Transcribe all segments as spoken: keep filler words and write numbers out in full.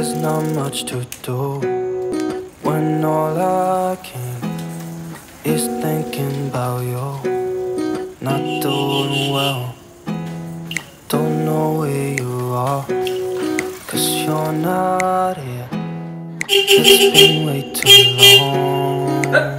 There's not much to do when all I can is thinking about you. Not doing well, don't know where you are, 'cause you're not here. It's been way too long.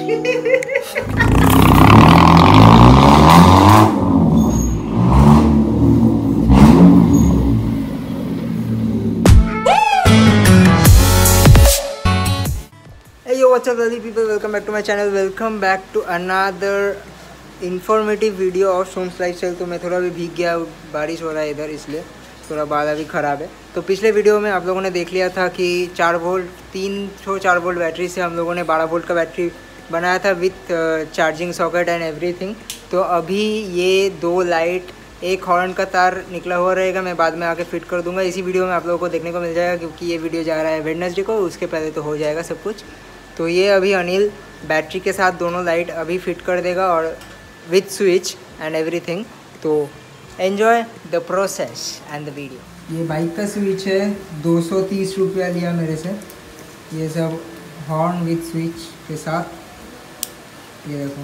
Hey yo, what's up lovely people, welcome back to my channel, welcome back to another informative video of Som's lifestyle. तो मैं थोड़ा भी भीग गया, बारिश हो रहा है इधर, इसलिए थोड़ा बाल अभी ख़राब है। तो पिछले वीडियो में आप लोगों ने देख लिया था कि चार वोल्ट तीन सौ चार वोल्ट बैटरी से हम लोगों ने बारह वोल्ट का बैटरी बनाया था with charging socket and everything. तो अभी ये दो लाइट, एक हॉर्न का तार निकला हुआ रहेगा, मैं बाद में आके फिट कर दूंगा। इसी वीडियो में आप लोगों को देखने को मिल जाएगा, क्योंकि ये वीडियो जा रहा है वेडनेसडे को, उसके पहले तो हो जाएगा सब कुछ। तो ये अभी अनिल बैटरी के साथ दोनों लाइट अभी फिट कर देगा और विथ स्विच एंड एवरीथिंग। तो enjoy the process and the video. ये बाइक का स्विच है, दो सौ तीस रुपया लिया मेरे से। ये सब हॉर्न विथ स्विच के साथ, ये देखो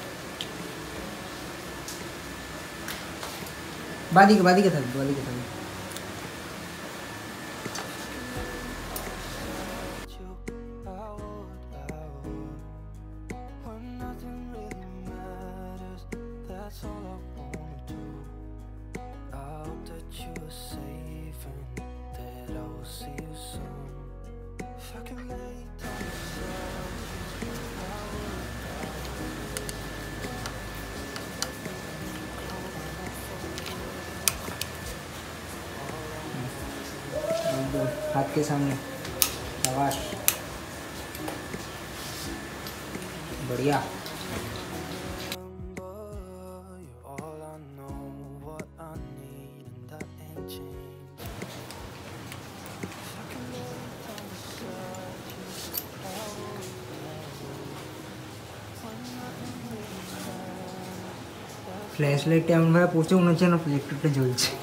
बादी के बादी के साथ बादी के साथ हाथ के सामने, शाबाश, बढ़िया। फ्लैश लाइट एमन भाई पूछे उन्होंने ना प्रोजेक्टर জ্বলছে।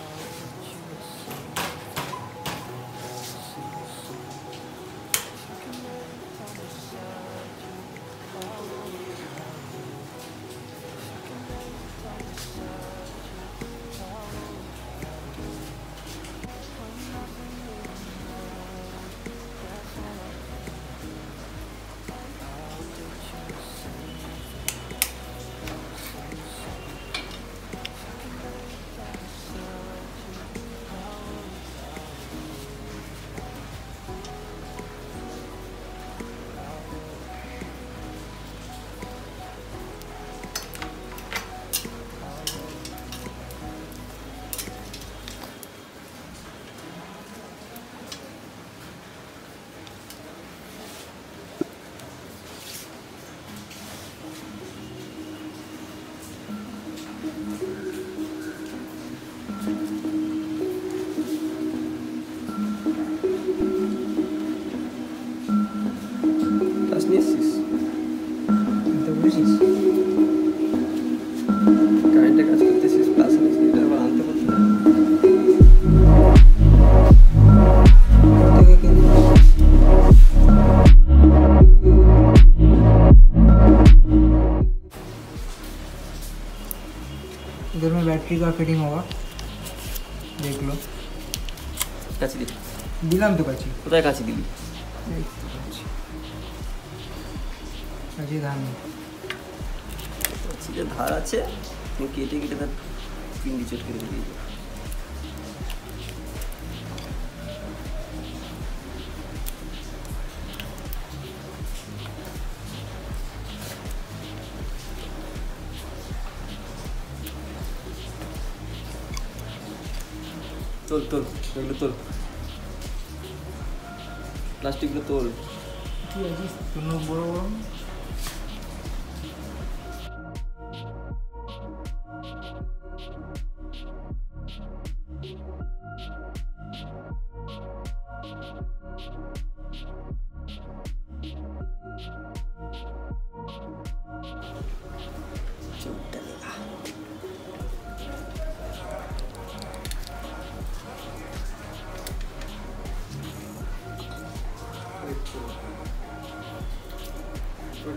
इधर में बैटरी का फिटिंग होगा, देख लो। কাছে দিই দিলাম তো কাছে, কোথায় কাছে দিবি? কাছে ধার নেই, কাছে ধার আছে, তুমি কেটে কেটে তার পিন্ডি চট করে দিয়ে দিও। তোল তোল এগুলো তোল, প্লাস্টিকগুলো তোল। ঠিক আছে, তুমি বড় বড়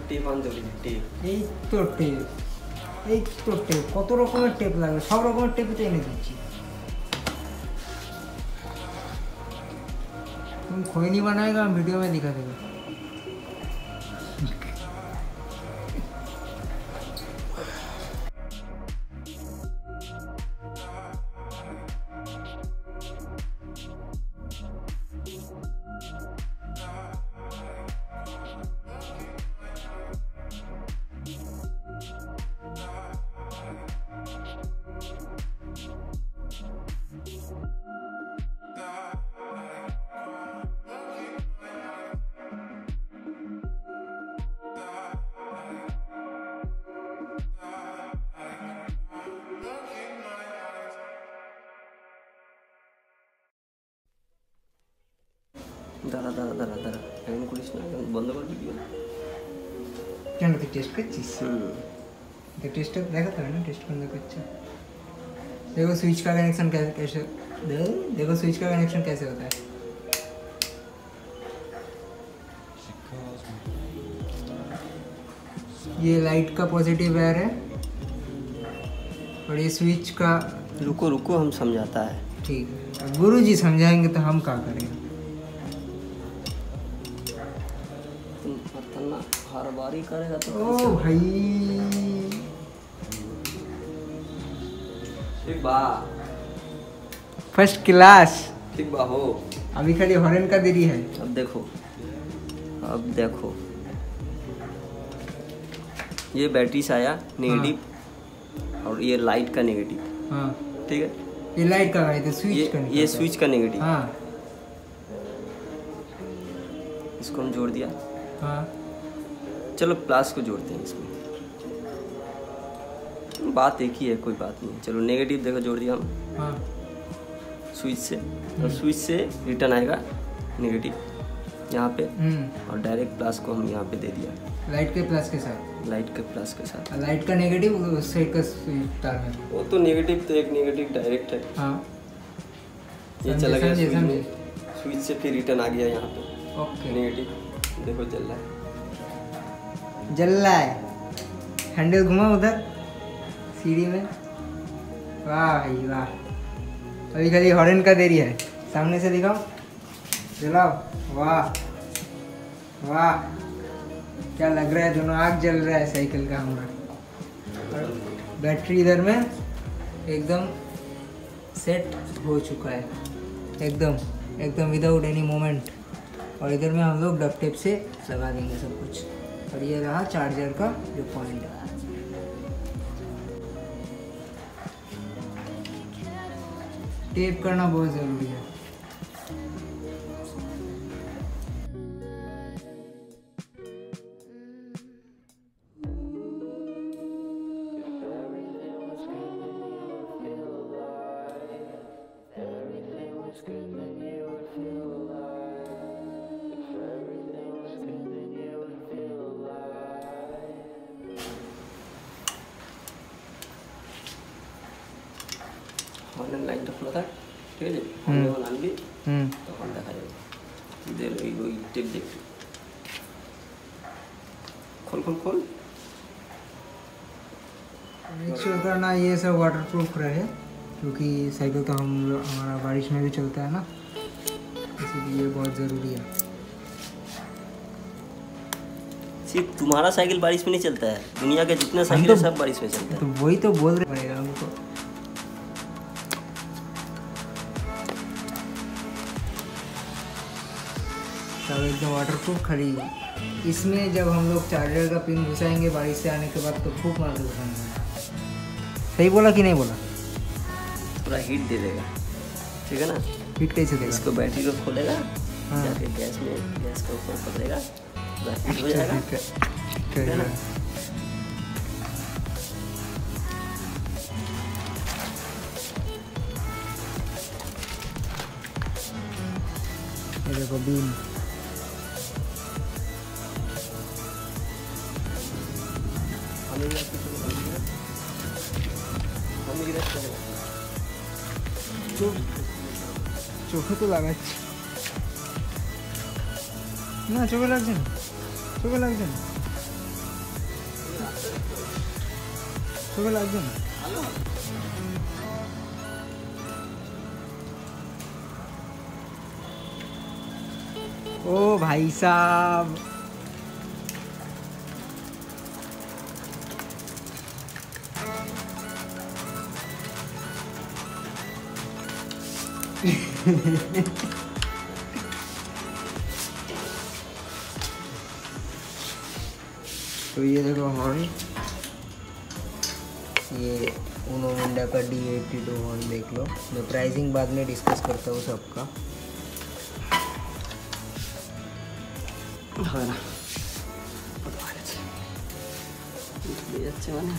টেপ আনতে বলি টেপ। এই তো টেপ, এই তো টেপ, কত রকমের টেপ লাগবে, সব রকমের টেপই তো এনে দিচ্ছি। तुम खोई नहीं बनाएगा, हम वीडियो में दिखा देगा। দাঁড়া দাঁড়া দাঁড়া দাঁড়া এমন করিস না, বন্ধ কর ভিডিও। কেন তুই টেস্ট করছিস? হুম तो टेस्ट देखा था ना, टेस्ट करने का। अच्छा देखो स्विच का कनेक्शन कैसे कैसे देखो देखो स्विच का कनेक्शन कैसे होता है। ये लाइट का पॉजिटिव वायर है और ये स्विच का। रुको रुको हम समझाता है। ठीक है, गुरु जी समझाएंगे तो हम क्या करेंगे। तुम पता हर बार ही करेगा तो ओ भाई ठीक बा, फर्स्ट क्लास। ठीक बा हो। अभी खाली हॉर्न का देरी है। अब देखो अब देखो ये बैटरी से आया नेगेटिव। हाँ। और ये लाइट का नेगेटिव। हाँ ठीक है, ये लाइट का है, तो स्विच ये का ये स्विच का नेगेटिव। हाँ इसको हम जोड़ दिया। हाँ चलो प्लस को जोड़ते हैं इसमें, बात एक ही है, कोई बात नहीं। चलो नेगेटिव देखो जोड़ दिया हम। हाँ स्विच से, और स्विच से रिटर्न आएगा नेगेटिव यहाँ पे, और डायरेक्ट प्लस को हम यहाँ पे दे दिया लाइट के प्लस के साथ। लाइट के प्लस के साथ। लाइट का नेगेटिव उससे का स्विच तार में। वो तो नेगेटिव तो एक नेगेटिव डायरेक्ट है। हाँ ये चला गया समझे, स्विच समझे। में, स्विच से फिर रिटर्न आ गया यहाँ पे ओके। नेगेटिव। देखो जल रहा है, जल रहा है। हैंडल घुमा उधर सीढ़ी में। वाह भाई वाह। अभी खाली हॉर्न का देरी है, सामने से दिखाओ, चलाओ। वाह वाह क्या लग रहा है, दोनों आग जल रहा है साइकिल का हमारा। और बैटरी इधर में एकदम सेट हो चुका है, एकदम एकदम विदाउट एनी मोमेंट। और इधर में हम लोग डब टेप से लगा देंगे सब कुछ। और ये रहा चार्जर का जो पॉइंट है। टेप करना बहुत ज़रूरी है। ऑनलाइन लाइट खुला था, ठीक है। हमने वो आनबी तो हम देखा जाएगा इधर वही वही टेप देख। खोल खोल खोल। मेक श्योर करना ये सब वाटरप्रूफ रहे, क्योंकि साइकिल तो हम हमारा बारिश में भी चलता है ना, इसलिए बहुत ज़रूरी है। सिर्फ तुम्हारा साइकिल बारिश में नहीं चलता है, दुनिया के जितने साइकिल है सब बारिश में चलता है। तो वही तो बोल रहे पड़ेगा हमको। सब एकदम वाटरप्रूफ खड़ी है। इसमें जब हम लोग चार्जर का पिन घुसाएंगे बारिश से आने के बाद तो फूक मार के घुसाएंगे। सही बोला कि नहीं बोला? पूरा हीट दे देगा, ठीक है ना। हीट कैसे देगा? इसको बैटरी को खोलेगा, हाँ। जाके गैस में गैस को ऊपर पकड़ेगा, पूरा हीट हो जाएगा, ठीक है ना। ये देखो बीम। চোখে তো লাগাচ্ছি না, চোখে লাগছে না, চোখে লাগছে না। তোকে লাগবে না? ओ भाई साहब तो ये देखो हॉर्न, ये उनो मिंडा का डी एट्टी टू हॉर्न देख लो। मैं प्राइसिंग बाद में डिस्कस करता हूँ सबका। হবে না যাচ্ছে মানে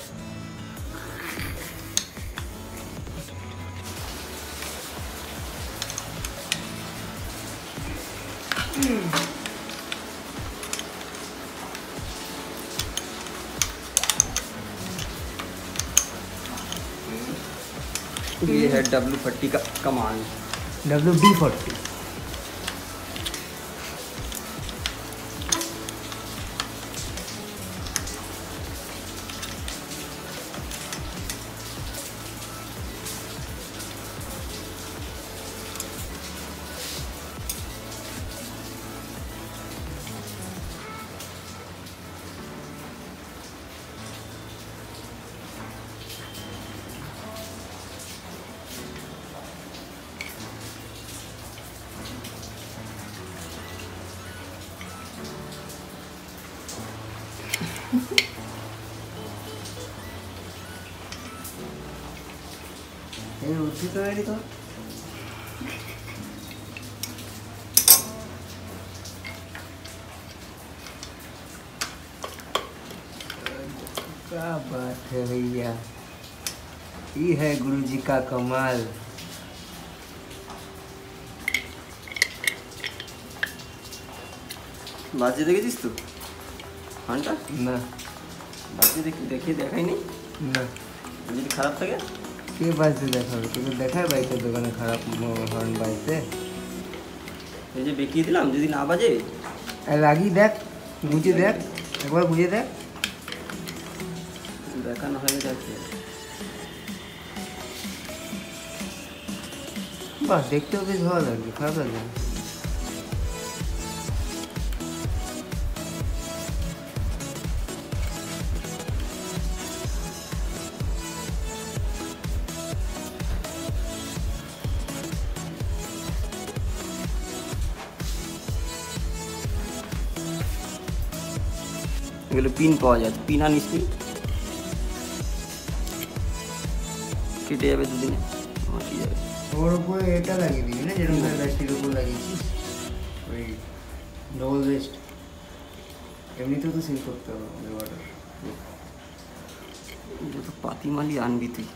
ये है डब्ल्यू फोर्टी का कमांड, डब्ल्यू डी फोर्टी। ये उठी तो है तो क्या बात है भैया, ये है गुरुजी का कमाल। বাজে দেখেছিস তো হর্নটা? না বাজে দেখি দেখিয়ে দেখাই নেই না, যদি খারাপ থাকে কে বাজতে দেখাবে? তোকে দেখায় বাইকের দোকানে খারাপ হর্ন বাজতে? এই যে বেঁকিয়ে দিলাম, যদি না বাজে লাগিয়ে দেখ, গুঁজে দেখ, একবার গুঁজে দেখ। দেখানো হয়ে গেছে। বাহ, দেখতেও বেশ ভালো লাগবে, খারাপ লাগবে না। এগুলো পিন পাওয়া যায়, পিন আনিস নি, কেটে যাবে দুদিনে, মাটি যাবে। ওর উপরে এটা লাগিয়ে দিবি না, যেরকম ব্যাস্টির উপর লাগিয়েছিস, ওই ডবল বেস্ট। এমনিতেও তো সিল করতে হবে ওয়াটার। যত পাতিমালি আনবি তুই।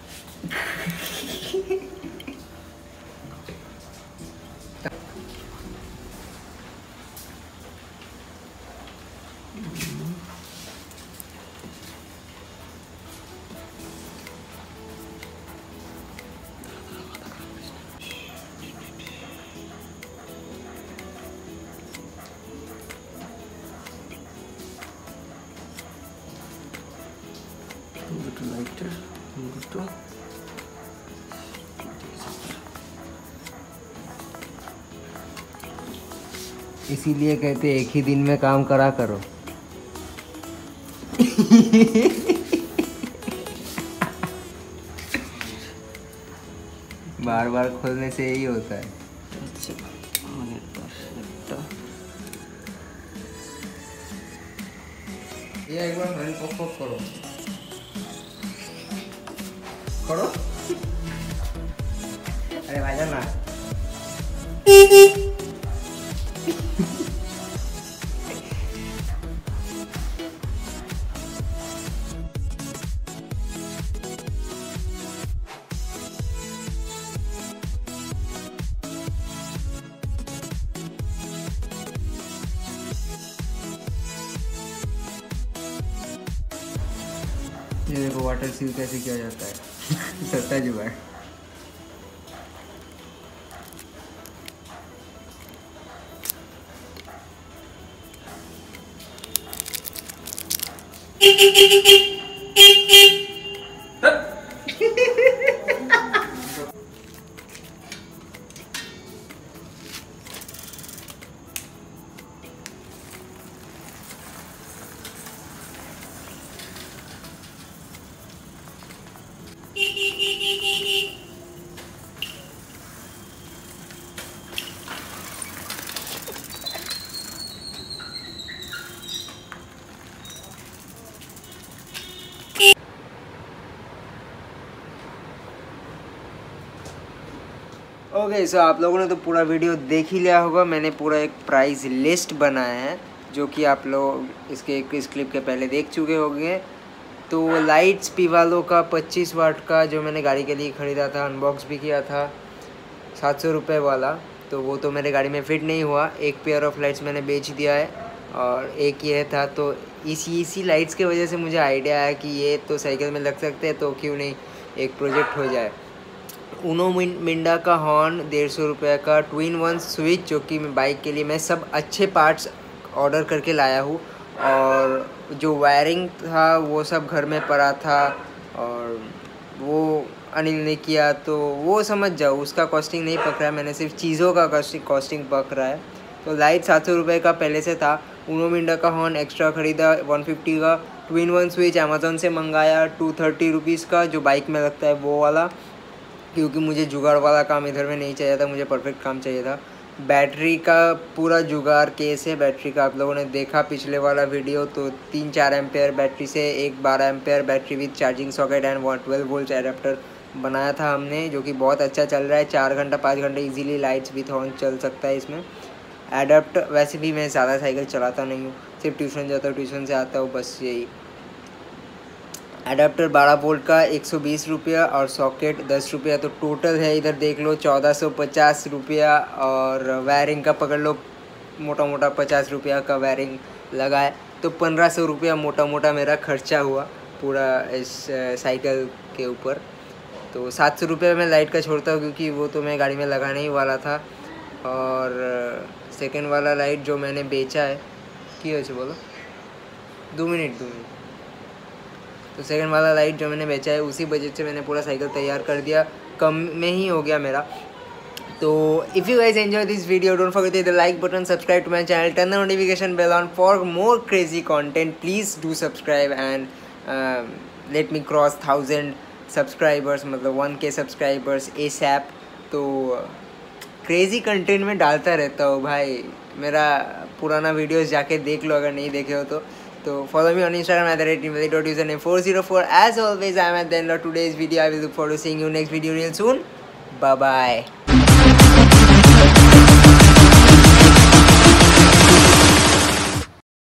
দুটো লাইটার, দুটো इसीलिए कहते हैं एक ही दिन में काम करा करो। बार बार खोलने से यही होता है। अच्छा मैंने একটা ये एक बार हॉर्न पॉप पॉप करो करो। अरे भाईजान ना, ये देखो वाटर सील कैसे किया जाता है। सस्ता जुगाड़। ओके okay, सो so आप लोगों ने तो पूरा वीडियो देख ही लिया होगा। मैंने पूरा एक प्राइस लिस्ट बनाया है जो कि आप लोग इसके इस क्लिप के पहले देख चुके होंगे। तो लाइट्स पीवालो का पच्चीस वाट का जो मैंने गाड़ी के लिए ख़रीदा था, अनबॉक्स भी किया था, सात सौ रुपये वाला, तो वो तो मेरे गाड़ी में फ़िट नहीं हुआ। एक पेयर ऑफ लाइट्स मैंने बेच दिया है और एक ये था। तो इसी इसी लाइट्स की वजह से मुझे आइडिया आया कि ये तो साइकिल में लग सकते हैं, तो क्यों नहीं एक प्रोजेक्ट हो जाए। उनो मिंडा का हॉर्न डेढ़ सौ रुपये का, ट्विन वन स्विच जो कि मैं बाइक के लिए मैं सब अच्छे पार्ट्स ऑर्डर करके लाया हूँ, और जो वायरिंग था वो सब घर में पड़ा था और वो अनिल ने किया, तो वो समझ जाओ उसका कॉस्टिंग नहीं पक रहा है, मैंने सिर्फ चीज़ों का कॉस्टिंग कॉस्टिंग पक रहा है। तो लाइट सात सौ रुपये का पहले से था। उनो मिंडा का हॉर्न एक्स्ट्रा ख़रीदा वन फिफ्टी का। ट्विन वन स्विच अमेज़न से मंगाया टू थर्टी रुपीज़ का, जो बाइक में लगता है वो वाला, क्योंकि मुझे जुगाड़ वाला काम इधर में नहीं चाहिए था, मुझे परफेक्ट काम चाहिए था। बैटरी का पूरा जुगाड़ केस है बैटरी का, आप लोगों ने देखा पिछले वाला वीडियो, तो तीन चार एम्पेयर बैटरी से एक बारह ampere battery with charging socket and one twelve volt adapter बनाया था हमने, जो कि बहुत अच्छा चल रहा है। चार घंटा पाँच घंटे इजीली लाइट्स विथ हॉर्न चल सकता है इसमें। एडाप्ट वैसे भी मैं ज़्यादा साइकिल चलाता नहीं हूँ, सिर्फ ट्यूशन जाता हूँ, ट्यूशन से आता हूँ, बस यही। एडाप्टर बारह वोल्ट का एक सौ बीस रुपया और सॉकेट दस रुपया, तो टोटल है इधर देख लो चौदह सौ पचास रुपया। और वायरिंग का पकड़ लो मोटा मोटा पचास रुपया का वायरिंग लगा है, तो पंद्रह सौ रुपया मोटा मोटा मेरा खर्चा हुआ पूरा इस साइकिल के ऊपर। तो सात सौ रुपये मैं लाइट का छोड़ता हूँ क्योंकि वो तो मैं गाड़ी में लगाने ही वाला था। और सेकेंड वाला लाइट जो मैंने बेचा है की वजह बोलो दो मिनट दो मिनट तो सेकंड वाला लाइट जो मैंने बेचा है उसी बजट से मैंने पूरा साइकिल तैयार कर दिया, कम में ही हो गया मेरा। तो if you guys enjoy this video don't forget the like button, subscribe to my channel, turn the notification bell on for more crazy content. Please do subscribe and let me cross thousand subscribers, मतलब one K subscribers ASAP. तो crazy content में डालता रहता हूँ भाई, मेरा पुराना videos जाके देख लो अगर नहीं देखे हो तो। So follow me on Instagram at the rate invalid dot username four zero four. As always, I am at the end of today's video. I will look forward to seeing you next video real soon. Bye bye.